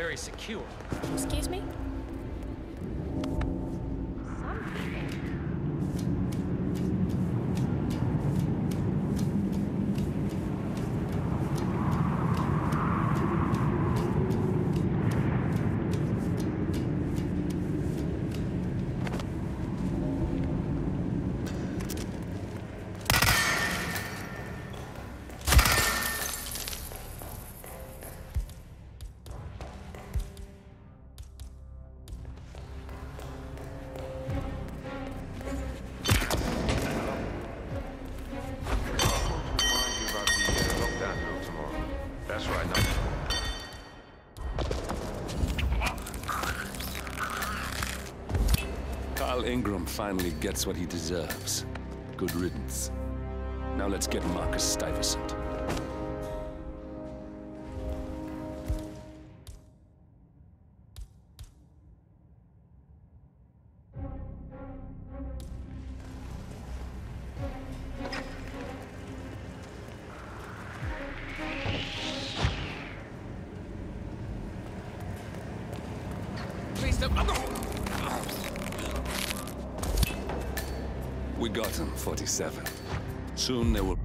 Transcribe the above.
very secure. Excuse me? Carl Ingram finally gets what he deserves. Good riddance. Now let's get Marcus Stuyvesant. Please don't. We got him, 47. Soon there will